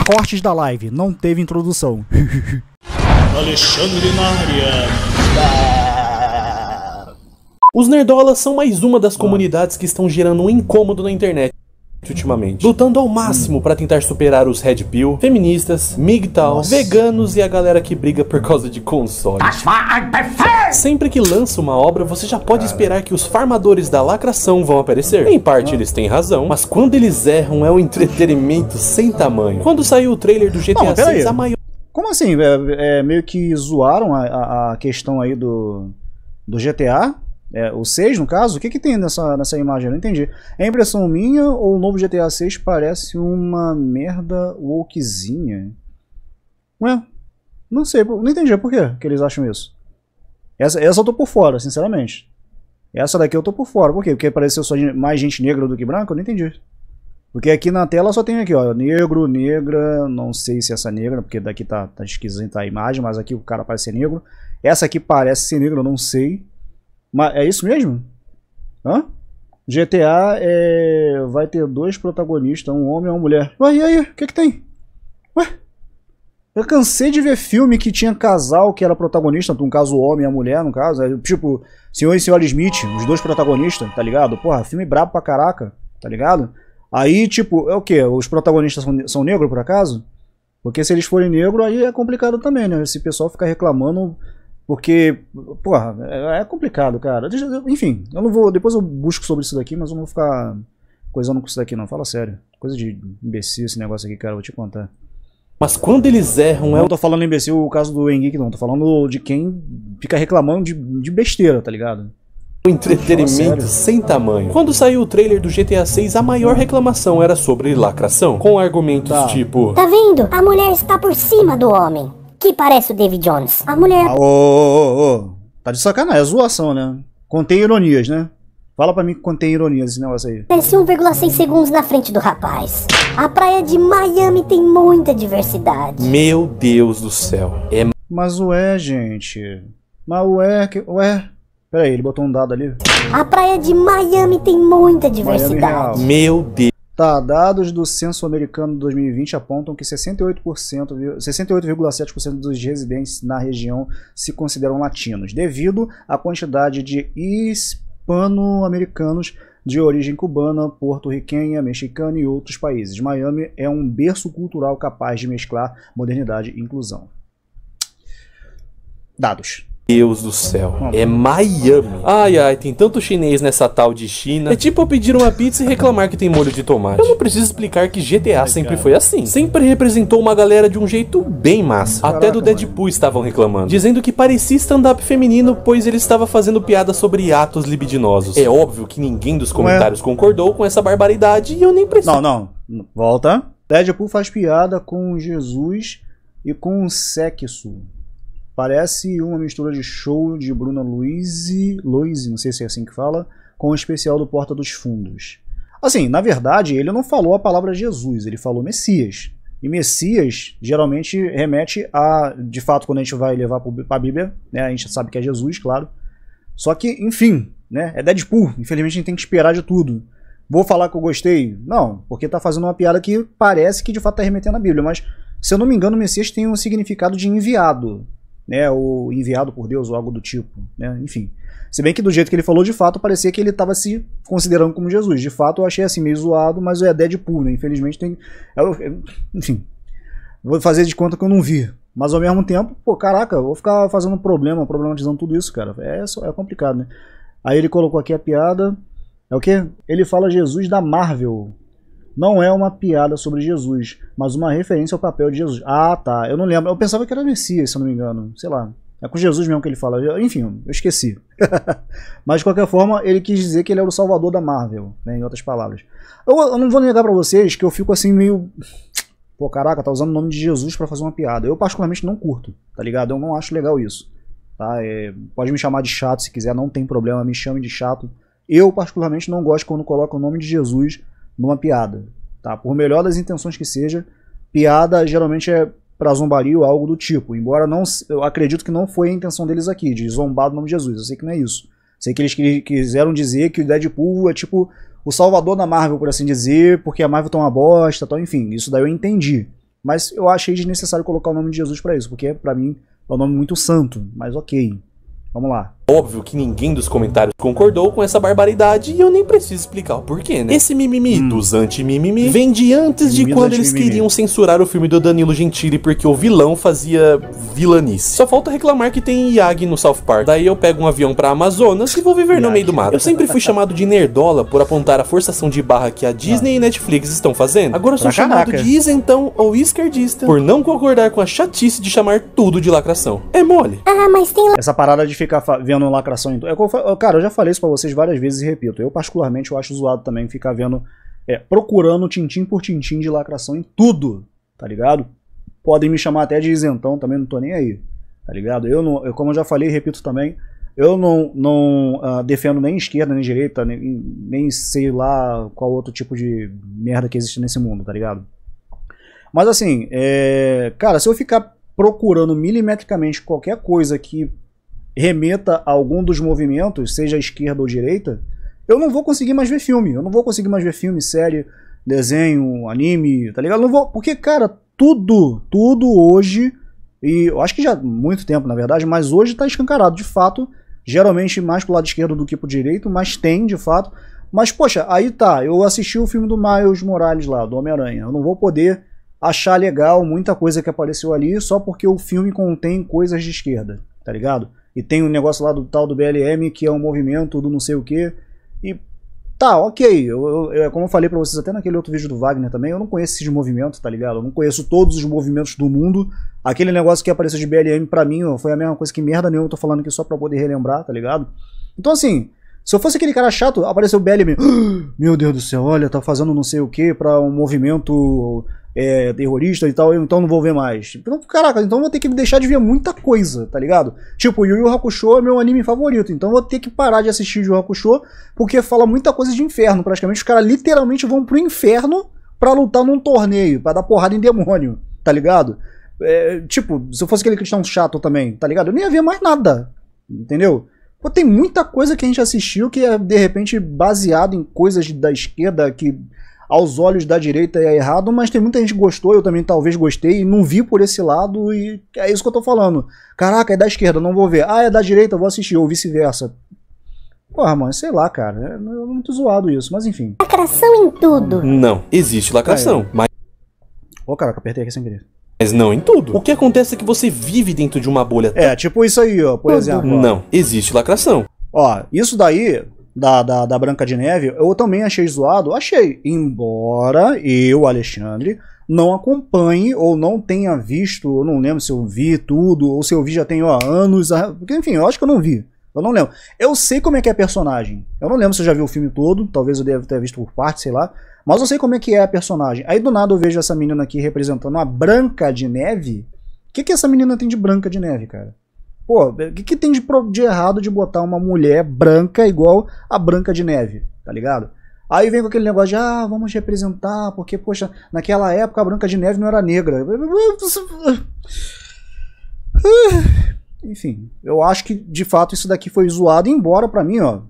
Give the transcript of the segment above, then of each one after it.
Cortes da live, não teve introdução. Alexandre na área. Os nerdolas são mais uma das comunidades que estão gerando um incômodo na internet ultimamente, lutando ao máximo para tentar superar os Red Pill, feministas, MGTOW, veganos e a galera que briga por causa de consoles. Sempre que lança uma obra, você já pode esperar que os farmadores da lacração vão aparecer. Em parte eles têm razão, mas quando eles erram é um entretenimento sem tamanho. Quando saiu o trailer do GTA 6, a maior... Como assim? Meio que zoaram a questão aí do GTA? O 6, no caso? O que tem nessa imagem? Eu não entendi. É impressão minha ou o novo GTA 6 parece uma merda wokezinha? Ué, não sei, não entendi por que eles acham isso. Essa eu tô por fora, sinceramente. Essa daqui eu tô por fora. Por quê? Porque pareceu só mais gente negra do que branca? Eu não entendi. Porque aqui na tela só tem aqui, ó, negro, negra, não sei se essa negra, porque daqui tá esquisita a imagem, mas aqui o cara parece ser negro. Essa aqui parece ser negra, eu não sei. Mas é isso mesmo? Hã? GTA vai ter 2 protagonistas, um homem e uma mulher. Ué, e aí? O que tem? Ué? Eu cansei de ver filme que tinha casal que era protagonista, no caso o homem e a mulher, no caso. Tipo, Senhor e Senhora Smith, os 2 protagonistas, tá ligado? Porra, filme brabo pra caraca, tá ligado? Aí, tipo, é o quê? Os protagonistas são negros, por acaso? Porque se eles forem negros, aí é complicado também, né? Esse pessoal fica reclamando... Porque, porra, é complicado, cara. Enfim, eu não vou... Depois eu busco sobre isso daqui, mas eu não vou ficar coisando com isso daqui, não. Fala sério. Coisa de imbecil esse negócio aqui, cara. Eu vou te contar. Mas quando eles erram... Não tô falando imbecil o caso do Henrique, não. Tô falando de quem fica reclamando de besteira, tá ligado? Um entretenimento sem tamanho. Quando saiu o trailer do GTA 6, a maior reclamação era sobre lacração. Com argumentos tipo... Tá vendo? A mulher está por cima do homem. Que parece o David Jones. A mulher... Tá de sacanagem, é zoação, né? Contém ironias, né? Fala pra mim que contém ironias esse negócio aí. Parece 1,6 segundos na frente do rapaz. A praia de Miami tem muita diversidade. Meu Deus do céu. Mas ué, gente. Mas ué... Pera aí, ele botou um dado ali. A praia de Miami tem muita diversidade. Meu Deus. Tá, dados do Censo Americano de 2020 apontam que 68,7% dos residentes na região se consideram latinos, devido à quantidade de hispano-americanos de origem cubana, porto-riquenha, mexicana e outros países. Miami é um berço cultural capaz de mesclar modernidade e inclusão. Dados. Deus do céu, é Miami. Ai, tem tanto chinês nessa tal de China. É tipo eu pedir uma pizza e reclamar que tem molho de tomate. Eu não preciso explicar que GTA sempre foi assim. Sempre representou uma galera de um jeito bem massa. Até do Deadpool estavam reclamando, dizendo que parecia stand-up feminino, pois ele estava fazendo piada sobre atos libidinosos. É óbvio que ninguém dos comentários concordou com essa barbaridade e eu nem preciso. Não, volta. Deadpool faz piada com Jesus e com o sexo. Parece uma mistura de show de Bruna Luiz, não sei se é assim que fala, com o especial do Porta dos Fundos. Assim, na verdade, ele não falou a palavra Jesus, ele falou Messias. E Messias geralmente remete a, de fato, quando a gente vai levar para a Bíblia, né, a gente sabe que é Jesus, claro. Só que, enfim, né, é Deadpool, infelizmente a gente tem que esperar de tudo. Vou falar que eu gostei? Não, porque tá fazendo uma piada que parece que de fato tá remetendo à Bíblia, mas, se eu não me engano, Messias tem um significado de enviado. Né, ou enviado por Deus, ou algo do tipo, né, enfim. Se bem que do jeito que ele falou, de fato, parecia que ele estava se considerando como Jesus. De fato, eu achei assim, meio zoado, mas é Deadpool, né, infelizmente tem... Enfim, vou fazer de conta que eu não vi. Mas ao mesmo tempo, pô, caraca, eu vou ficar fazendo problematizando tudo isso, cara. É complicado, né. Aí ele colocou aqui a piada, é o quê? Ele fala Jesus da Marvel. Não é uma piada sobre Jesus, mas uma referência ao papel de Jesus. Ah, tá. Eu não lembro. Eu pensava que era Messias, se eu não me engano. Sei lá. É com Jesus mesmo que ele fala. Enfim, eu esqueci. Mas, de qualquer forma, ele quis dizer que ele era o salvador da Marvel, né, em outras palavras. Eu não vou negar pra vocês que eu fico assim meio... Pô, caraca, tá usando o nome de Jesus pra fazer uma piada. Eu, particularmente, não curto, tá ligado? Eu não acho legal isso. Tá? Pode me chamar de chato se quiser, não tem problema. Me chame de chato. Eu, particularmente, não gosto quando coloca o nome de Jesus numa piada, tá? Por melhor das intenções que seja, piada geralmente é pra zombaria ou algo do tipo, embora eu acredito que não foi a intenção deles aqui, de zombar do nome de Jesus, eu sei que não é isso. Sei que eles quiseram dizer que o Deadpool é tipo o salvador da Marvel, por assim dizer, porque a Marvel tá uma bosta, tal, enfim, isso daí eu entendi. Mas eu achei desnecessário colocar o nome de Jesus pra isso, porque pra mim é um nome muito santo, mas ok. Vamos lá. Óbvio que ninguém dos comentários concordou com essa barbaridade e eu nem preciso explicar o porquê, né? Esse mimimi dos anti-mimimi vem de antes de quando eles queriam censurar o filme do Danilo Gentili porque o vilão fazia vilanice. Só falta reclamar que tem Yagi no South Park. Daí eu pego um avião pra Amazonas e vou viver no meio do mato. Eu sempre fui chamado de nerdola por apontar a forçação de barra que a Disney e Netflix estão fazendo. Agora eu sou chamado de isentão ou esquerdista por não concordar com a chatice de chamar tudo de lacração. É mole. Ah, mas tem Essa parada de ficar vendo lacração em tudo. Cara, eu já falei isso pra vocês várias vezes e repito. Eu, particularmente, eu acho zoado também ficar vendo, procurando tintim por tintim de lacração em tudo, tá ligado? Podem me chamar até de isentão, também não tô nem aí, tá ligado? Como eu já falei e repito também, eu não defendo nem esquerda, nem direita, nem sei lá qual outro tipo de merda que existe nesse mundo, tá ligado? Mas assim, cara, se eu ficar procurando milimetricamente qualquer coisa que remeta a algum dos movimentos, seja esquerda ou direita, eu não vou conseguir mais ver filme. Eu não vou conseguir mais ver filme, série, desenho, anime, tá ligado? Eu não vou, porque, cara, tudo hoje, e eu acho que já há muito tempo, na verdade, mas hoje tá escancarado, de fato, geralmente mais pro lado esquerdo do que pro direito, mas tem, de fato. Mas, poxa, aí tá, eu assisti o filme do Miles Morales lá, do Homem-Aranha. Eu não vou poder achar legal muita coisa que apareceu ali só porque o filme contém coisas de esquerda, tá ligado? E tem um negócio lá do tal do BLM, que é um movimento do não sei o que. E tá, ok. Como eu falei pra vocês até naquele outro vídeo do Wagner também, eu não conheço esses movimentos, tá ligado? Eu não conheço todos os movimentos do mundo. Aquele negócio que apareceu de BLM pra mim, ó, foi a mesma coisa que merda nenhuma. Eu tô falando aqui só pra poder relembrar, tá ligado? Então assim, se eu fosse aquele cara chato, apareceu o BLM. Meu Deus do céu, olha, tá fazendo não sei o que pra um movimento terrorista e tal, então não vou ver mais. Então, caraca, então eu vou ter que deixar de ver muita coisa, tá ligado? Tipo, Yu Yu Hakusho é meu anime favorito, então eu vou ter que parar de assistir Yu Yu Hakusho, porque fala muita coisa de inferno, praticamente. Os caras literalmente vão pro inferno pra lutar num torneio, pra dar porrada em demônio, tá ligado? Tipo, se eu fosse aquele cristão chato também, tá ligado? Eu nem ia ver mais nada, entendeu? Pô, tem muita coisa que a gente assistiu que é, de repente, baseado em coisas da esquerda que aos olhos da direita é errado, mas tem muita gente que gostou, eu também talvez gostei, e não vi por esse lado, e é isso que eu tô falando. Caraca, é da esquerda, não vou ver. Ah, é da direita, vou assistir, ou vice-versa. Porra, mano, sei lá, cara, é muito zoado isso, mas enfim. lacração em tudo. Não, existe lacração, mas Ô, caraca, apertei aqui sem querer. não em tudo. O que acontece é que você vive dentro de uma bolha. Tipo isso aí, ó, por exemplo. Ó. Não, existe lacração. Ó, isso daí da Branca de Neve, eu também achei zoado, achei. Embora eu, Alexandre, não acompanhe ou não tenha visto, eu não lembro se eu vi tudo, ou se eu vi já tem anos, porque enfim, eu acho que eu não vi. Eu não lembro. Eu sei como é que é a personagem. Eu não lembro se eu já vi o filme todo, talvez eu deva ter visto por parte, sei lá. Mas eu sei como é que é a personagem. Aí do nada eu vejo essa menina aqui representando a Branca de Neve. O que essa menina tem de Branca de Neve, cara? Pô, o que tem de errado de botar uma mulher branca igual a Branca de Neve, tá ligado? Aí vem com aquele negócio de, vamos representar, porque, poxa, naquela época a Branca de Neve não era negra. Enfim, eu acho que, de fato, isso daqui foi zoado, embora pra mim, ó,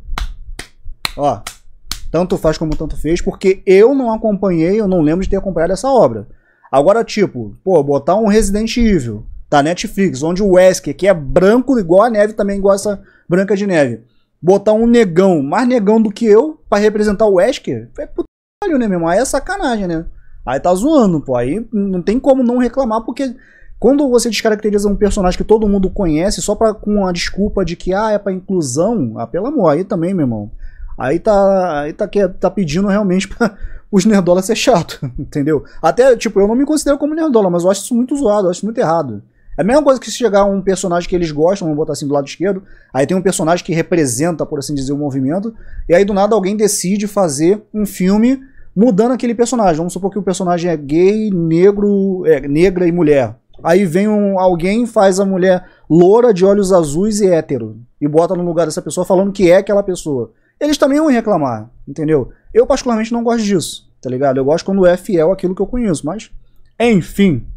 tanto faz como tanto fez, porque eu não acompanhei, eu não lembro de ter acompanhado essa obra. Agora, tipo, pô, botar um Resident Evil da Netflix, onde o Wesker, que é branco igual a neve, também igual essa Branca de Neve, botar um negão, mais negão do que eu, pra representar o Wesker, é putalho, né, meu irmão? Aí é sacanagem, né? Aí tá zoando, pô, aí não tem como não reclamar, porque quando você descaracteriza um personagem que todo mundo conhece, só com a desculpa de que, é pra inclusão, pelo amor, aí também, meu irmão, aí tá pedindo realmente pra os nerdolas ser chato, entendeu? Até, tipo, eu não me considero como nerdola, mas eu acho isso muito zoado, eu acho isso muito errado. É a mesma coisa que se chegar um personagem que eles gostam, vamos botar assim do lado esquerdo, aí tem um personagem que representa, por assim dizer, o movimento, e aí do nada alguém decide fazer um filme mudando aquele personagem. Vamos supor que o personagem é gay, negro, negra e mulher. Aí vem alguém e faz a mulher loura, de olhos azuis e hétero, e bota no lugar dessa pessoa falando que é aquela pessoa. Eles também vão reclamar, entendeu? Eu particularmente não gosto disso, tá ligado? Eu gosto quando é fiel àquilo que eu conheço, mas enfim.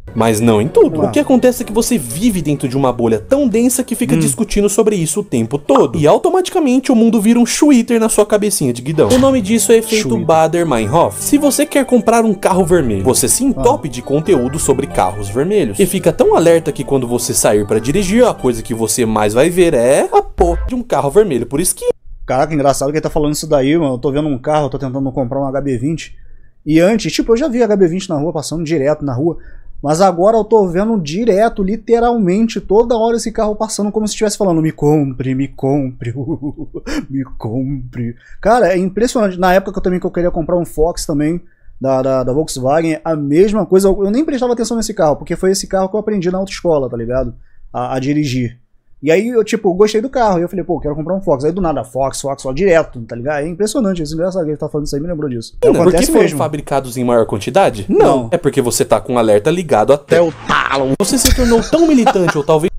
Mas não em tudo. Ah. O que acontece é que você vive dentro de uma bolha tão densa que fica discutindo sobre isso o tempo todo. E automaticamente o mundo vira um Twitter na sua cabecinha de guidão. O nome disso é efeito Baader-Meinhof. Se você quer comprar um carro vermelho, você se entope de conteúdo sobre carros vermelhos. E fica tão alerta que quando você sair pra dirigir, a coisa que você mais vai ver é a porra de um carro vermelho. Por isso que... Caraca, engraçado que ele tá falando isso daí, mano. Eu tô vendo um carro, eu tô tentando comprar um HB20. E antes, tipo, eu já vi HB20 na rua, passando direto na rua. Mas agora eu tô vendo direto, literalmente, toda hora esse carro passando como se estivesse falando: me compre, me compre, me compre. Cara, é impressionante. Na época que eu queria comprar um Fox também, da Volkswagen, a mesma coisa. Eu nem prestava atenção nesse carro, porque foi esse carro que eu aprendi na autoescola, tá ligado? A dirigir. E aí, eu, tipo, gostei do carro. E eu falei, pô, quero comprar um Fox. Aí do nada, Fox, ó, direto, tá ligado? É impressionante. Esse engraçado que ele tá falando isso aí, me lembrou disso. Porque foram fabricados em maior quantidade? Não. É porque você tá com um alerta ligado até o talo. Você se tornou tão militante, ou talvez...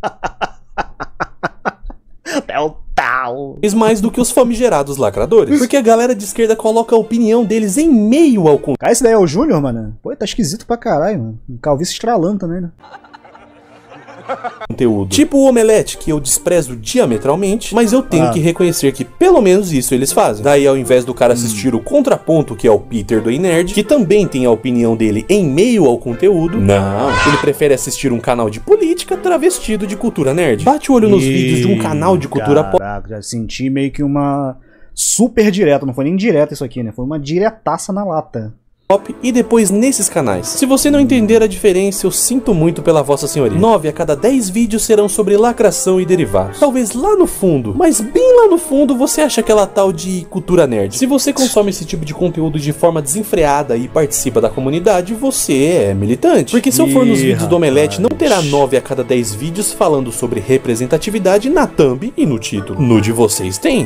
até o talo. Mais do que os famigerados lacradores. Porque a galera de esquerda coloca a opinião deles em meio ao Cara, esse daí é o Júnior, mano? Pô, tá esquisito pra caralho, mano. Um calvície estralando também, né? conteúdo. Tipo o Omelete, que eu desprezo diametralmente, mas eu tenho que reconhecer que pelo menos isso eles fazem. Daí, ao invés do cara assistir o Contraponto, que é o Peter do Ei Nerd, que também tem a opinião dele em meio ao conteúdo, não, ele prefere assistir um canal de política travestido de cultura nerd. Bate o olho nos vídeos de um canal de cultura pop. Caraca, já senti meio que uma super direta, não foi nem direta isso aqui, né? Foi uma diretaça na lata. E depois nesses canais. Se você não entender a diferença, eu sinto muito pela vossa senhoria. 9 a cada 10 vídeos serão sobre lacração e derivados. Talvez lá no fundo, mas bem lá no fundo, você acha aquela tal de cultura nerd. Se você consome esse tipo de conteúdo de forma desenfreada e participa da comunidade, você é militante. Porque se eu for nos vídeos do Omelete, não terá 9 a cada 10 vídeos falando sobre representatividade na thumb e no título. No de vocês tem.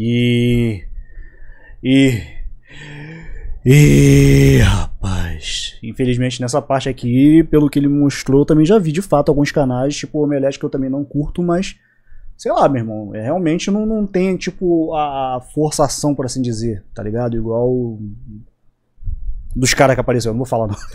Rapaz, infelizmente nessa parte aqui, pelo que ele mostrou, eu também já vi de fato alguns canais, tipo o Omelete, que eu também não curto, mas sei lá, meu irmão, realmente não tem tipo a forçação, por assim dizer, tá ligado? Igual dos caras que apareceu, eu não vou falar não.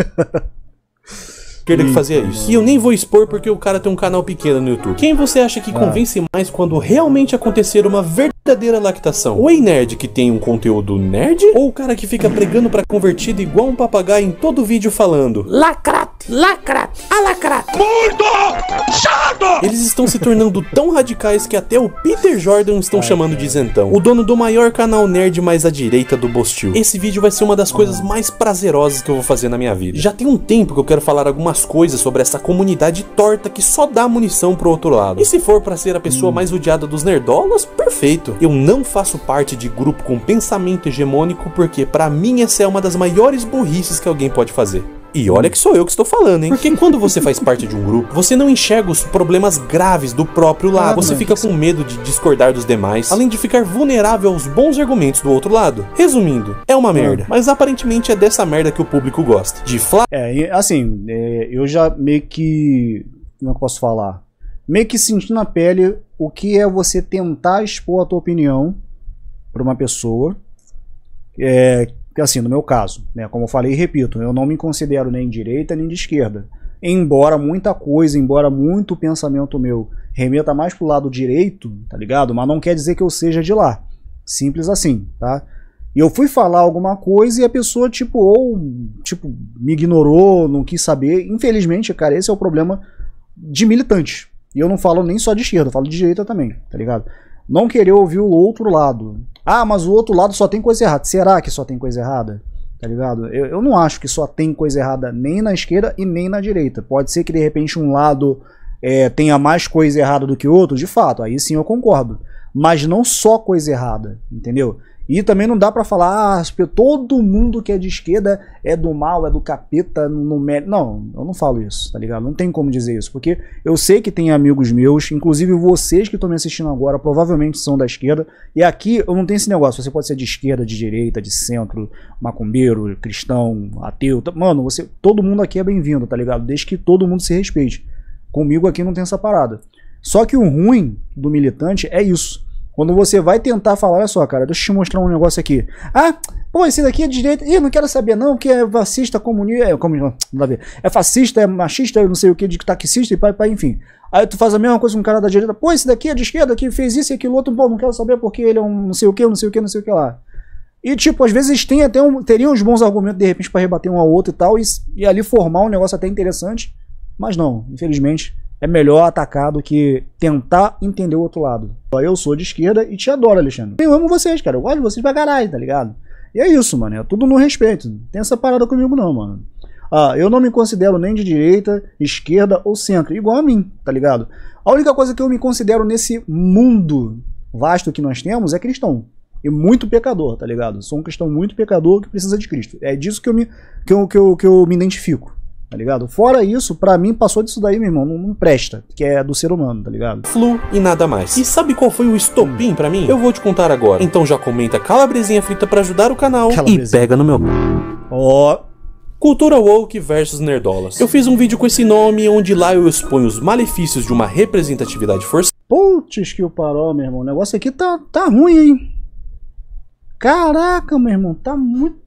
Que fazia isso. E eu nem vou expor porque o cara tem um canal pequeno no YouTube. Quem você acha que convence mais quando realmente acontecer uma verdadeira lactação? O Ei Nerd que tem um conteúdo nerd? Ou o cara que fica pregando pra convertido igual um papagaio em todo vídeo falando lacrate, lacrate, alacrate? Muito chato! Eles estão se tornando tão radicais que até o Peter Jordan estão chamando de isentão. O dono do maior canal nerd mais à direita do Bostil. Esse vídeo vai ser uma das coisas mais prazerosas que eu vou fazer na minha vida. Já tem um tempo que eu quero falar algumas coisas sobre essa comunidade torta que só dá munição pro outro lado. E se for pra ser a pessoa mais odiada dos nerdolas, perfeito. Eu não faço parte de grupo com pensamento hegemônico porque pra mim essa é uma das maiores burrices que alguém pode fazer. E olha que sou eu que estou falando, hein? Porque quando você faz parte de um grupo, você não enxerga os problemas graves do próprio lado. Você fica com medo de discordar dos demais, além de ficar vulnerável aos bons argumentos do outro lado. Resumindo, é uma merda. Mas aparentemente é dessa merda que o público gosta. De assim, eu já meio que... Como é que eu posso falar? Meio que senti na pele o que é você tentar expor a tua opinião pra uma pessoa. Assim, no meu caso, né, como eu falei e repito, eu não me considero nem de direita nem de esquerda. Embora muita coisa, embora muito pensamento meu remeta mais pro lado direito, tá ligado? Mas não quer dizer que eu seja de lá. Simples assim, tá? E eu fui falar alguma coisa e a pessoa, me ignorou, não quis saber. Infelizmente, cara, esse é o problema de militante. E eu não falo nem só de esquerda, eu falo de direita também, tá ligado? Não querer ouvir o outro lado. Ah, mas o outro lado só tem coisa errada. Será que só tem coisa errada? Tá ligado? Eu não acho que só tem coisa errada nem na esquerda e nem na direita. Pode ser que de repente um lado tenha mais coisa errada do que o outro, de fato, aí sim eu concordo. Mas não só coisa errada, entendeu? E também não dá pra falar, todo mundo que é de esquerda é do mal, é do capeta, não, eu não falo isso, tá ligado? Não tem como dizer isso, porque eu sei que tem amigos meus, inclusive vocês que estão me assistindo agora, provavelmente são da esquerda, e aqui eu não tenho esse negócio, você pode ser de esquerda, de direita, de centro, macumbeiro, cristão, ateu, mano, todo mundo aqui é bem-vindo, tá ligado? Desde que todo mundo se respeite. Comigo aqui não tem essa parada. Só que o ruim do militante é isso. Quando você vai tentar falar, olha só, cara, deixa eu te mostrar um negócio aqui. Ah, Pô, esse daqui é de direita. Ih, não quero saber não, que é fascista, comunista, é fascista, é machista, não sei o que, de taxista e pai, enfim. Aí tu faz a mesma coisa com um cara da direita. Pô, esse daqui é de esquerda, que fez isso e aquilo outro. Pô, não quero saber porque ele é um não sei o que, não sei o que, não sei o que lá. E tipo, às vezes tem até teriam uns bons argumentos de repente para rebater um ao outro e tal, e ali formar um negócio até interessante. Mas não, infelizmente, é melhor atacar do que tentar entender o outro lado. Eu sou de esquerda e te adoro, Alexandre. Eu amo vocês, cara. Eu gosto de vocês pra caralho, tá ligado? E é isso, mano. É tudo no respeito. Não tem essa parada comigo não, mano. Ah, eu não me considero nem de direita, esquerda ou centro. Igual a mim, tá ligado? A única coisa que eu me considero nesse mundo vasto que nós temos é cristão. E muito pecador, tá ligado? Sou um cristão muito pecador que precisa de Cristo. É disso que eu me identifico. Tá ligado? Fora isso, pra mim, passou disso daí, meu irmão, não presta, que é do ser humano, tá ligado? Flu e nada mais. E sabe qual foi o estopim pra mim? Eu vou te contar agora. Então já comenta calabresinha frita pra ajudar o canal e pega no meu... Ó... Cultura Woke versus Nerdolas. Eu fiz um vídeo com esse nome, onde lá eu exponho os malefícios de uma representatividade forçada. Putz que o paró, meu irmão, o negócio aqui tá ruim, hein? Caraca, meu irmão, tá muito...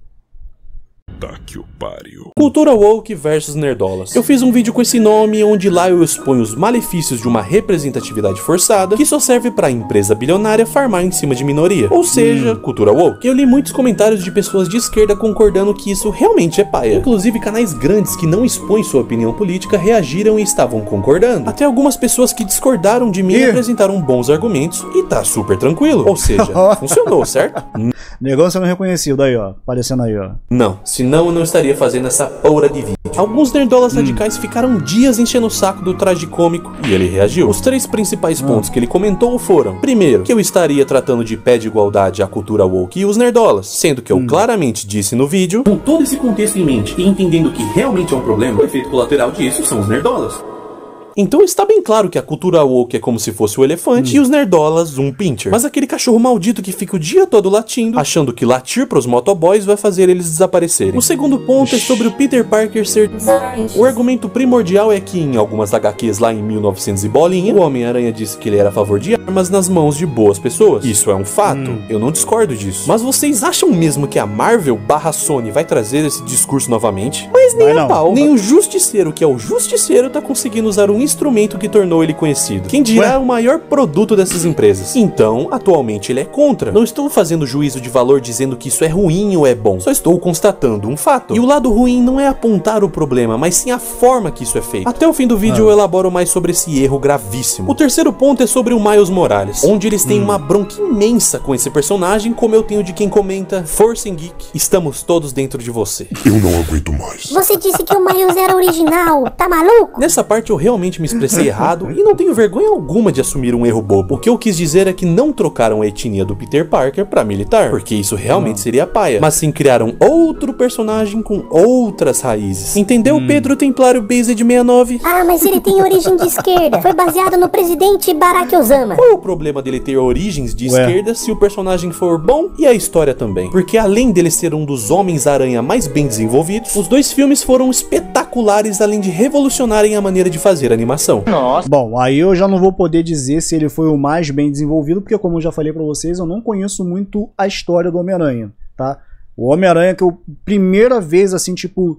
Tá que o pariu. Cultura Woke versus Nerdolas. Eu fiz um vídeo com esse nome, onde lá eu exponho os malefícios de uma representatividade forçada que só serve pra empresa bilionária farmar em cima de minoria. Ou seja, cultura woke. Eu li muitos comentários de pessoas de esquerda concordando que isso realmente é paia. Inclusive canais grandes que não expõem sua opinião política reagiram e estavam concordando. Até algumas pessoas que discordaram de mim apresentaram bons argumentos e tá super tranquilo. Ou seja, funcionou, certo? Negócio sendo reconhecido aí, ó. Aparecendo aí, ó. Não, senão eu não estaria fazendo essa porra de vídeo. Alguns nerdolas radicais ficaram dias enchendo o saco do traje cômico e ele reagiu. Os 3 principais pontos que ele comentou foram: primeiro, que eu estaria tratando de pé de igualdade a cultura woke e os nerdolas, sendo que eu claramente disse no vídeo, com todo esse contexto em mente e entendendo que realmente é um problema, o efeito colateral disso são os nerdolas. Então está bem claro que a cultura woke é como se fosse o elefante e os nerdolas um pincher. Mas aquele cachorro maldito que fica o dia todo latindo, achando que latir pros motoboys vai fazer eles desaparecerem. O segundo ponto é sobre o Peter Parker ser... O argumento primordial é que em algumas HQs lá em 1900 e bolinha, o Homem-Aranha disse que ele era a favor de armas nas mãos de boas pessoas. Isso é um fato, eu não discordo disso. Mas vocês acham mesmo que a Marvel / Sony vai trazer esse discurso novamente? Mas nem a pau. Nem o Justiceiro, que é o Justiceiro, tá conseguindo usar um instrumento que tornou ele conhecido. Quem dirá o maior produto dessas empresas. Então, atualmente ele é contra. Não estou fazendo juízo de valor dizendo que isso é ruim ou é bom. Só estou constatando um fato. E o lado ruim não é apontar o problema, mas sim a forma que isso é feito. Até o fim do vídeo eu elaboro mais sobre esse erro gravíssimo. O terceiro ponto é sobre o Miles Morales, onde eles têm uma bronca imensa com esse personagem, como eu tenho de quem comenta: Force and Geek, estamos todos dentro de você. Eu não aguento mais. Você disse que o Miles era original, tá maluco? Nessa parte eu realmente me expressei errado e não tenho vergonha alguma de assumir um erro bobo. O que eu quis dizer é que não trocaram a etnia do Peter Parker pra militar, porque isso realmente seria paia, mas sim criaram outro personagem com outras raízes. Entendeu, Pedro Templário Based 69? Ah, mas ele tem origem de esquerda. Foi baseado no presidente Barack Obama. Qual é o problema dele ter origens de esquerda se o personagem for bom e a história também? Porque além dele ser um dos Homens-Aranha mais bem desenvolvidos, os 2 filmes foram espetaculares, além de revolucionarem a maneira de fazer animação. Nossa. Bom, aí eu já não vou poder dizer se ele foi o mais bem desenvolvido, porque como eu já falei pra vocês, eu não conheço muito a história do Homem-Aranha, tá? O Homem-Aranha que eu, primeira vez, assim, tipo...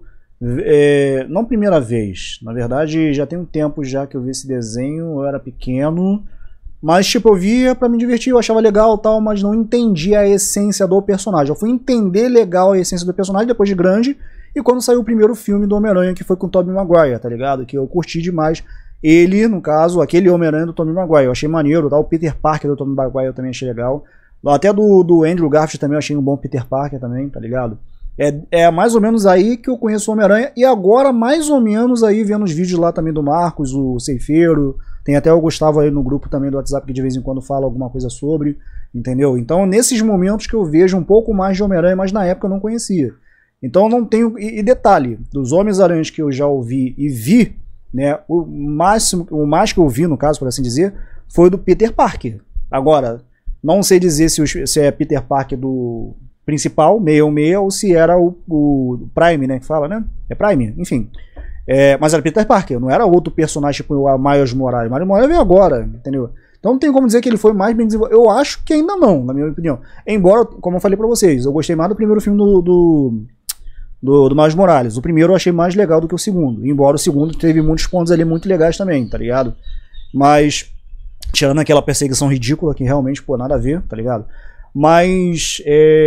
não primeira vez, na verdade já tem um tempo já que eu vi esse desenho, eu era pequeno, mas tipo, eu via pra me divertir, eu achava legal e tal, mas não entendia a essência do personagem. Eu fui entender legal a essência do personagem depois de grande, e quando saiu o primeiro filme do Homem-Aranha, que foi com o Tobey Maguire, tá ligado? Que eu curti demais. Ele, no caso, aquele Homem-Aranha do Tobey Maguire, eu achei maneiro, tá? O Peter Parker do Tobey Maguire eu também achei legal. Até do Andrew Garfield também eu achei um bom Peter Parker também, tá ligado? É mais ou menos aí que eu conheço o Homem-Aranha, e agora mais ou menos aí vendo os vídeos lá também do Marcos, o Ceifeiro, tem até o Gustavo aí no grupo também do WhatsApp que de vez em quando fala alguma coisa sobre, entendeu? Então nesses momentos que eu vejo um pouco mais de Homem-Aranha, mas na época eu não conhecia. Então eu não tenho, e detalhe, dos Homens-Aranhas que eu já ouvi e vi, né, o mais que eu vi, no caso, por assim dizer, foi do Peter Parker. Agora, não sei dizer se é Peter Parker do principal, 616, ou se era o Prime, né, que fala, né? É Prime, enfim. Mas era Peter Parker, não era outro personagem tipo o Miles Morales. Miles Morales veio agora, entendeu? Então Então não tem como dizer que ele foi mais bem desenvolvido. Eu acho que ainda não, na minha opinião. Embora, como eu falei pra vocês, eu gostei mais do primeiro filme do Miles Morales. O primeiro eu achei mais legal do que o segundo. Embora o segundo teve muitos pontos ali muito legais também, tá ligado? Mas, tirando aquela perseguição ridícula que realmente, pô, nada a ver, tá ligado? Mas,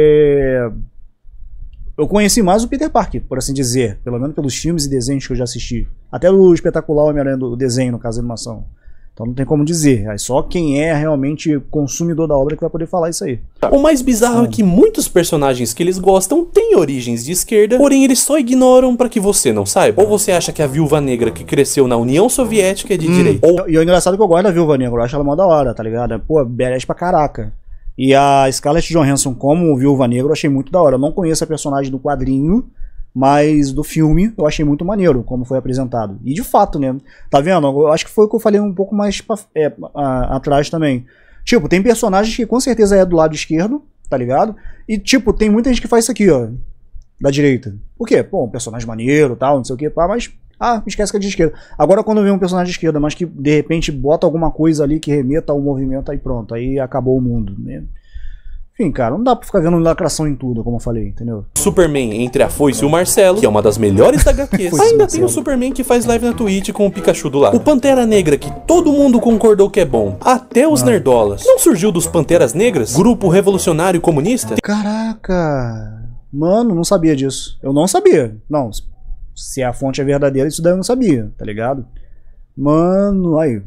eu conheci mais o Peter Parker, por assim dizer. Pelo menos pelos filmes e desenhos que eu já assisti. Até o espetacular Homem-Aranha do desenho, no caso da animação. Então não tem como dizer. É só quem é realmente consumidor da obra que vai poder falar isso aí. O mais bizarro é que muitos personagens que eles gostam têm origens de esquerda, porém eles só ignoram pra que você não saiba. Ou você acha que a Viúva Negra que cresceu na União Soviética é de direita. E o engraçado é que eu gosto da Viúva Negra. Eu acho ela mó da hora, tá ligado? Pô, badass pra caraca. E a Scarlett Johansson como Viúva Negra eu achei muito da hora. Eu não conheço a personagem do quadrinho, mas do filme eu achei muito maneiro como foi apresentado. E de fato, né? Tá vendo? Eu acho que foi o que eu falei um pouco mais atrás também. Tipo, tem personagens que com certeza é do lado esquerdo, tá ligado? E tipo, tem muita gente que faz isso aqui, ó, da direita. Por quê? Pô, um personagem maneiro, tal, não sei o que, pá, mas... Ah, esquece que é de esquerda. Agora quando vem um personagem de esquerda, mas que de repente bota alguma coisa ali que remeta ao movimento, aí pronto, aí acabou o mundo, né? Enfim, cara, não dá pra ficar vendo lacração em tudo, como eu falei, entendeu? Superman entre a Foice e o Marcelo, que é uma das melhores da HQs. Ainda tem o Superman que faz live na Twitch com o Pikachu do lado. O Pantera Negra, que todo mundo concordou que é bom, até os nerdolas. Não surgiu dos Panteras Negras? Grupo revolucionário comunista? Caraca! Mano, não sabia disso. Eu não sabia. Não, se a fonte é verdadeira, isso daí eu não sabia, tá ligado? Mano, aí...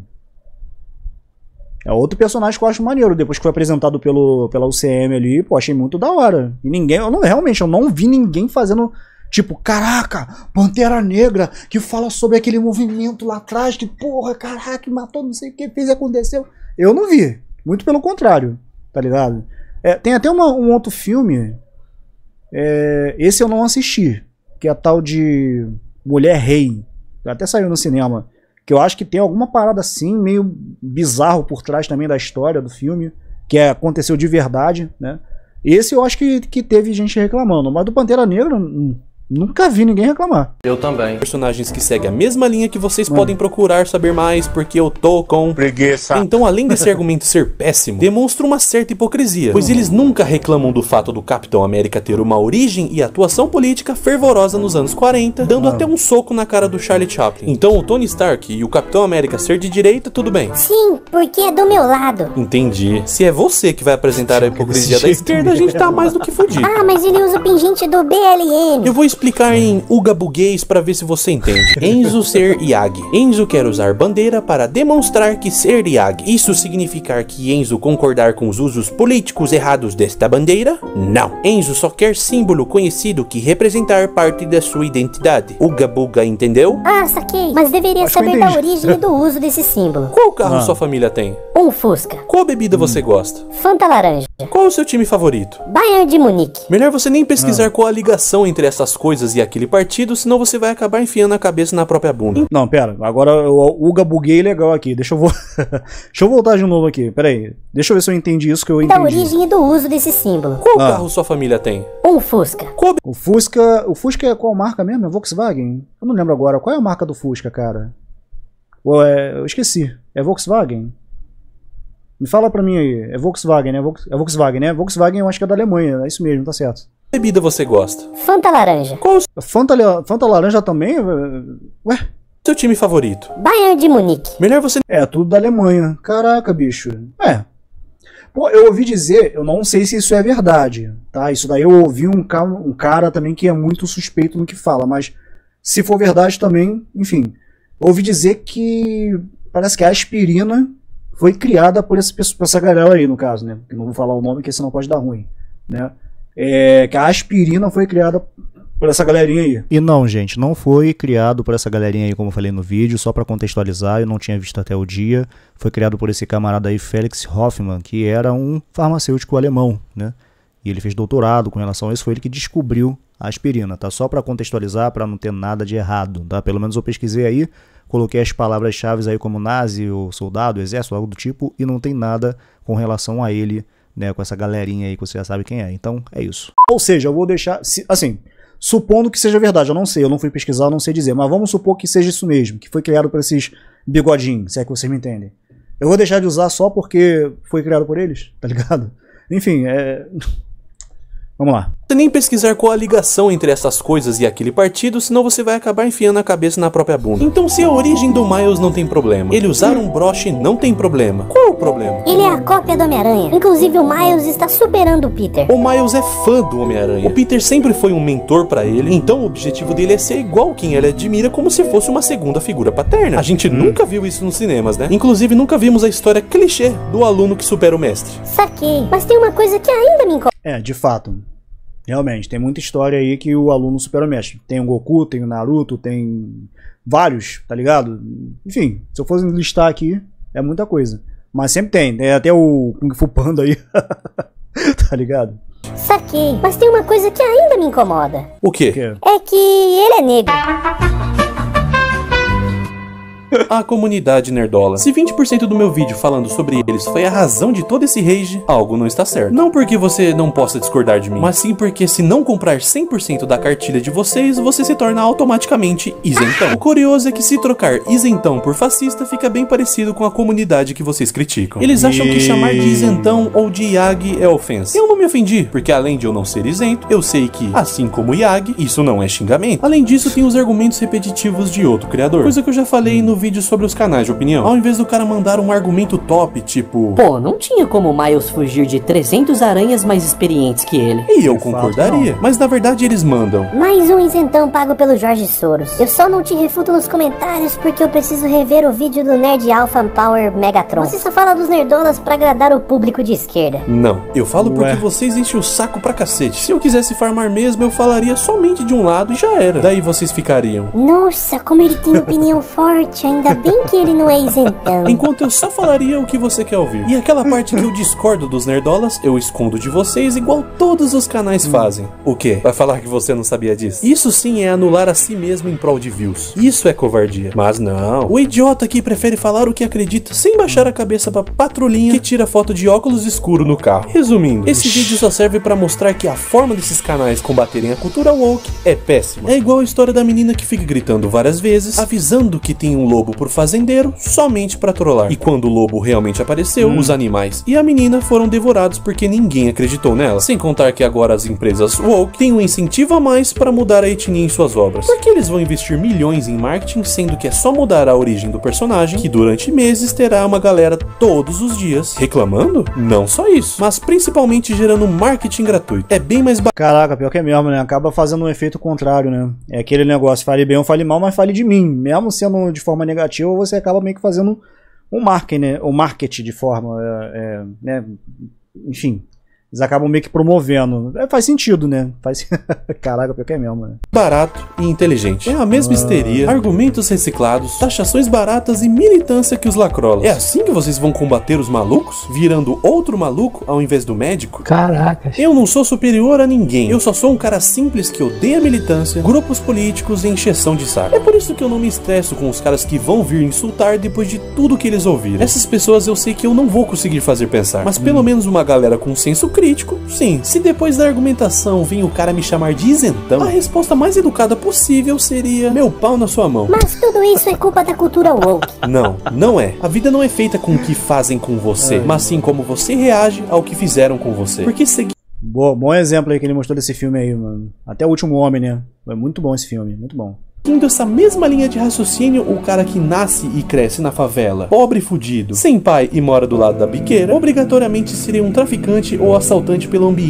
É outro personagem que eu acho maneiro, depois que foi apresentado pela UCM ali, pô, achei muito da hora. E ninguém, realmente, eu não vi ninguém fazendo, tipo, caraca, Pantera Negra, que fala sobre aquele movimento lá atrás, que porra, caraca, matou não sei o que, fez e aconteceu. Eu não vi, muito pelo contrário, tá ligado? Tem até um outro filme, esse eu não assisti, que é a tal de Mulher Rei, até saiu no cinema. Que eu acho que tem alguma parada assim, meio bizarro por trás também da história do filme, que aconteceu de verdade, né? Esse eu acho que teve gente reclamando, mas do Pantera Negra nunca vi ninguém reclamar. Eu também. Personagens que seguem a mesma linha que vocês podem procurar saber mais, porque eu tô com preguiça. Então, além desse argumento ser péssimo, demonstra uma certa hipocrisia, pois eles nunca reclamam do fato do Capitão América ter uma origem e atuação política fervorosa nos anos 40, dando até um soco na cara do Charlie Chaplin. Então, o Tony Stark e o Capitão América ser de direita, tudo bem. Sim, porque é do meu lado. Entendi. Se é você que vai apresentar a hipocrisia da esquerda, a gente tá mais do que fudido. Ah, mas ele usa o pingente do BLM. Eu vou explicar em Uga Buguês pra ver se você entende. Enzo ser Yagi. Enzo quer usar bandeira para demonstrar que ser Yagi. Isso significar que Enzo concordar com os usos políticos errados desta bandeira? Não. Enzo só quer símbolo conhecido que representar parte da sua identidade. Uga Buga, entendeu? Ah, saquei. Mas deveria saber da origem e do uso desse símbolo. Qual carro sua família tem? Um Fusca. Qual bebida você gosta? Fanta laranja. Qual o seu time favorito? Bayern de Munique. Melhor você nem pesquisar qual a ligação entre essas coisas e aquele partido, senão você vai acabar enfiando a cabeça na própria bunda. Não, pera, agora o Uga buguei legal aqui, deixa eu voltar de novo aqui, pera aí, deixa eu ver se eu entendi isso que eu entendi. Da origem e do uso desse símbolo. Qual carro sua família tem? Um Fusca. O Fusca é qual marca mesmo? É Volkswagen? Eu não lembro agora, qual é a marca do Fusca, cara? Eu esqueci, é Volkswagen? Me fala pra mim aí, é Volkswagen, né? É Volkswagen, né? Volkswagen eu acho que é da Alemanha, é isso mesmo, tá certo. Qual bebida você gosta? Fanta laranja. Qual o Fanta laranja também? Ué? seu time favorito? Bayern de Munique. Melhor você... Tudo da Alemanha. Caraca, bicho. Pô, eu ouvi dizer, eu não sei se isso é verdade, tá? Isso daí eu ouvi um cara também que é muito suspeito no que fala, mas se for verdade também, enfim. Eu ouvi dizer que parece que a aspirina foi criada por essa galera aí, no caso, né? Eu não vou falar o nome, porque senão pode dar ruim, né? Que a aspirina foi criada por essa galerinha aí. E não, gente, não foi criado por essa galerinha aí, como eu falei no vídeo, só pra contextualizar, eu não tinha visto até o dia. Foi criado por esse camarada aí, Felix Hoffmann, que era um farmacêutico alemão, né? E ele fez doutorado com relação a isso, foi ele que descobriu a aspirina, tá? Só pra contextualizar, pra não ter nada de errado, tá? Pelo menos eu pesquisei aí, coloquei as palavras-chave aí como nazi, ou soldado, exército, algo do tipo, e não tem nada com relação a ele, né, com essa galerinha aí que você já sabe quem é. Então, é isso. Ou seja, eu vou deixar, assim, supondo que seja verdade, eu não sei, eu não fui pesquisar, eu não sei dizer, mas vamos supor que seja isso mesmo, que foi criado por esses bigodinhos, se é que vocês me entendem. Eu vou deixar de usar só porque foi criado por eles, tá ligado? Enfim, vamos lá. Você nem pesquisar qual a ligação entre essas coisas e aquele partido, senão você vai acabar enfiando a cabeça na própria bunda. Então se a origem do Miles não tem problema, ele usar um broche não tem problema, qual é o problema? Ele é a cópia do Homem-Aranha. Inclusive o Miles está superando o Peter. O Miles é fã do Homem-Aranha. O Peter sempre foi um mentor pra ele, então o objetivo dele é ser igual quem ele admira, como se fosse uma segunda figura paterna. A gente nunca viu isso nos cinemas, né? Inclusive nunca vimos a história clichê do aluno que supera o mestre. Saquei. Mas tem uma coisa que ainda me incomoda. De fato. Realmente, tem muita história aí que o aluno supera o mestre. Tem o Goku, tem o Naruto, tem vários, tá ligado? Enfim, se eu fosse listar aqui, é muita coisa. Mas sempre tem, até o Kung Fu Panda aí, tá ligado? Saquei. Mas tem uma coisa que ainda me incomoda. O quê? É que ele é negro. A comunidade nerdola. Se 20% do meu vídeo falando sobre eles foi a razão de todo esse rage, algo não está certo. Não porque você não possa discordar de mim, mas sim porque se não comprar 100% da cartilha de vocês, você se torna automaticamente isentão. O curioso é que se trocar isentão por fascista fica bem parecido com a comunidade que vocês criticam. Eles acham que chamar de isentão ou de Yagi é ofensa. Eu não me ofendi, porque além de eu não ser isento, eu sei que, assim como Yagi, isso não é xingamento. Além disso, tem os argumentos repetitivos de outro criador, coisa que eu já falei no vídeo sobre os canais de opinião. Ao invés do cara mandar um argumento top, tipo... Pô, não tinha como o Miles fugir de 300 aranhas mais experientes que ele. E eu concordaria, mas na verdade eles mandam. Mais um isentão pago pelo Jorge Soros. Eu só não te refuto nos comentários porque eu preciso rever o vídeo do Nerd Alpha Power Megatron. Você só fala dos nerdolas pra agradar o público de esquerda. Não, eu falo porque vocês enchem o saco pra cacete. Se eu quisesse farmar mesmo, eu falaria somente de um lado e já era. Daí vocês ficariam... Nossa, como ele tem opinião forte, ainda bem que ele não é isentão. Enquanto eu só falaria o que você quer ouvir. E aquela parte que eu discordo dos nerdolas, eu escondo de vocês igual todos os canais fazem. O quê? Vai falar que você não sabia disso? Isso sim é anular a si mesmo em prol de views. Isso é covardia. Mas não. O idiota aqui prefere falar o que acredita sem baixar a cabeça pra patrulhinha que tira foto de óculos escuro no carro. Resumindo, esse vídeo só serve pra mostrar que a forma desses canais combaterem a cultura woke é péssima. É igual a história da menina que fica gritando várias vezes, avisando que tem um lobo por fazendeiro somente pra trollar. E quando o lobo realmente apareceu, os animais e a menina foram devorados porque ninguém acreditou nela. Sem contar que agora as empresas woke têm um incentivo a mais para mudar a etnia em suas obras. Porque eles vão investir milhões em marketing, sendo que é só mudar a origem do personagem, que durante meses terá uma galera todos os dias reclamando? Não só isso, mas principalmente gerando marketing gratuito. É bem mais Caraca, pior que é mesmo, né? Acaba fazendo um efeito contrário, né? É aquele negócio, fale bem ou fale mal, mas fale de mim. Mesmo sendo de forma negativa, você acaba meio que fazendo um marketing, né? O marketing de forma, né? Enfim, eles acabam meio que promovendo. Faz sentido, né? Caraca, pior que é mesmo, né? barato e inteligente. É a mesma histeria, argumentos reciclados, taxações baratas e militância que os lacrolas. É assim que vocês vão combater os malucos? Virando outro maluco ao invés do médico? Caraca. Eu não sou superior a ninguém. Eu só sou um cara simples que odeia militância, grupos políticos e encheção de saco. É por isso que eu não me estresso com os caras que vão vir insultar depois de tudo que eles ouviram. Essas pessoas eu sei que eu não vou conseguir fazer pensar. Mas pelo menos uma galera com senso crítico, sim. Se depois da argumentação vir o cara me chamar de isentão, a resposta mais educada possível seria: meu pau na sua mão. Mas tudo isso é culpa da cultura woke. Não, não é. A vida não é feita com o que fazem com você, mas sim como você reage ao que fizeram com você. Porque seguir... Bom exemplo aí que ele mostrou desse filme aí, mano. Até O Último Homem, né? É muito bom esse filme, muito bom. Seguindo essa mesma linha de raciocínio, o cara que nasce e cresce na favela, pobre e fudido, sem pai e mora do lado da biqueira, obrigatoriamente seria um traficante ou assaltante pelo ambiente.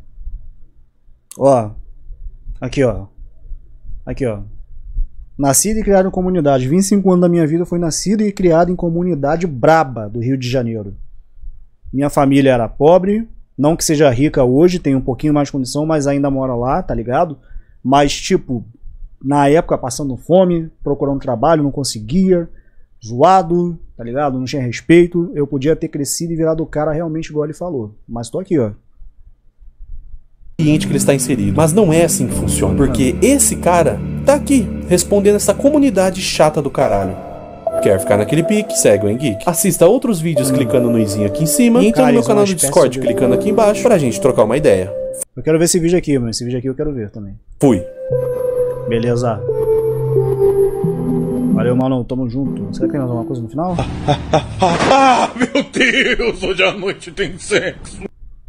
Ó, aqui ó. Aqui ó. Nascido e criado em comunidade. 25 anos da minha vida foi nascido e criado em comunidade braba do Rio de Janeiro. Minha família era pobre, não que seja rica hoje, tem um pouquinho mais de condição, mas ainda mora lá, tá ligado? Mas tipo, na época passando fome, procurando trabalho, não conseguia, zoado, tá ligado? Não tinha respeito. Eu podia ter crescido e virado o cara realmente igual ele falou. Mas tô aqui, ó. Que ele está inserido. Mas não é assim que funciona. Porque esse cara tá aqui, respondendo essa comunidade chata do caralho. Quer ficar naquele pique? Segue o Engeek. Assista outros vídeos clicando no izinho aqui em cima. E entra no meu canal do Discord clicando aqui embaixo pra gente trocar uma ideia. Eu quero ver esse vídeo aqui, mano. Esse vídeo aqui eu quero ver também. Fui. Beleza. Valeu, mano, tamo junto. Será que tem mais alguma coisa no final? Ah, meu Deus, hoje à noite tem sexo.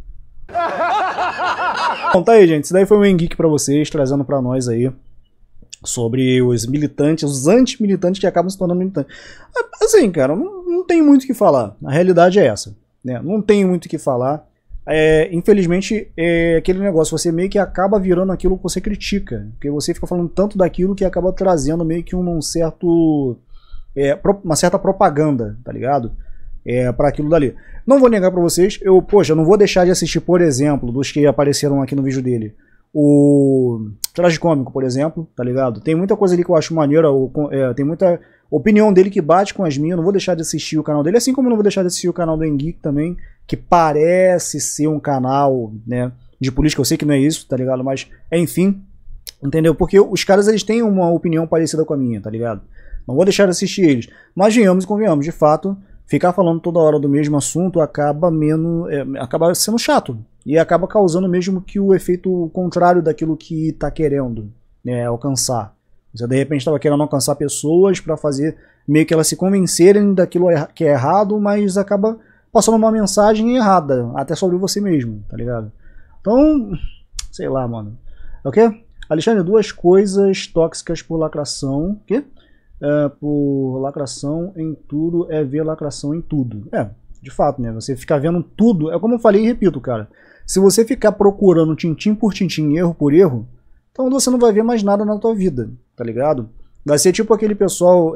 Bom, tá aí, gente. Isso daí foi um Engeek pra vocês, trazendo pra nós aí sobre os militantes, os anti-militantes que acabam se tornando militantes. Assim, cara, não tem muito o que falar. A realidade é essa, né? Não tem muito o que falar. Infelizmente, aquele negócio, você meio que acaba virando aquilo que você critica, porque você fica falando tanto daquilo que acaba trazendo meio que uma certa propaganda, tá ligado? Para aquilo dali. Não vou negar pra vocês, eu não vou deixar de assistir, por exemplo, dos que apareceram aqui no vídeo dele, o Tragicômico, por exemplo, tá ligado? Tem muita coisa ali que eu acho maneira, tem muita opinião dele que bate com as minhas, não vou deixar de assistir o canal dele, assim como não vou deixar de assistir o canal do Engeek também, que parece ser um canal, né, de política, eu sei que não é isso, tá ligado? Mas, enfim, entendeu? Porque os caras, eles têm uma opinião parecida com a minha, tá ligado? Não vou deixar de assistir eles. Mas venhamos e convenhamos, de fato, ficar falando toda hora do mesmo assunto acaba sendo chato. E acaba causando mesmo que o efeito contrário daquilo que está querendo, né, alcançar. Você de repente estava querendo alcançar pessoas para fazer meio que elas se convencerem daquilo que é errado, mas acaba passando uma mensagem errada, até sobre você mesmo, tá ligado? Então, sei lá, mano. Ok? Alexandre, 2 coisas tóxicas por lacração. O quê? Por lacração em tudo é ver lacração em tudo. De fato, né? Você ficar vendo tudo, é como eu falei e repito, cara. Se você ficar procurando tintim por tintim, erro por erro, então você não vai ver mais nada na tua vida, tá ligado? Vai ser tipo aquele pessoal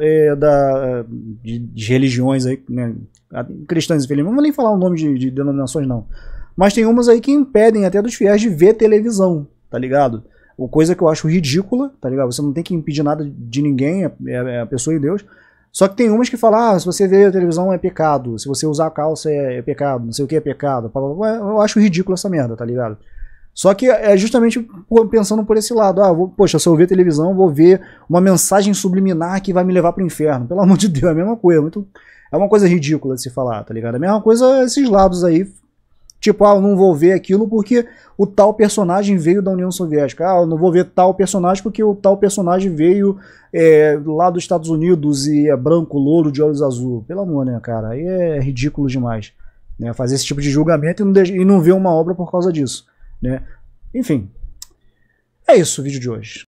de religiões aí, né? Cristãs e felizes. Não vou nem falar o nome de denominações, não. Mas tem umas aí que impedem até dos fiéis de ver televisão, tá ligado? Coisa que eu acho ridícula, tá ligado? Você não tem que impedir nada de ninguém, é a pessoa e Deus. Só que tem umas que falam, se você ver a televisão é pecado, se você usar a calça é pecado, não sei o que é pecado. Eu acho ridículo essa merda, tá ligado? Só que é justamente pensando por esse lado, poxa, se eu ver televisão, eu vou ver uma mensagem subliminar que vai me levar pro inferno. Pelo amor de Deus, é a mesma coisa, é uma coisa ridícula de se falar, tá ligado? A mesma coisa esses lados aí, tipo, eu não vou ver aquilo porque o tal personagem veio da União Soviética. Eu não vou ver tal personagem porque o tal personagem veio lá dos Estados Unidos e é branco, louro, de olhos azul. Pelo amor, né, cara? Aí é ridículo demais, né? Fazer esse tipo de julgamento e não ver uma obra por causa disso, né? Enfim, é isso o vídeo de hoje.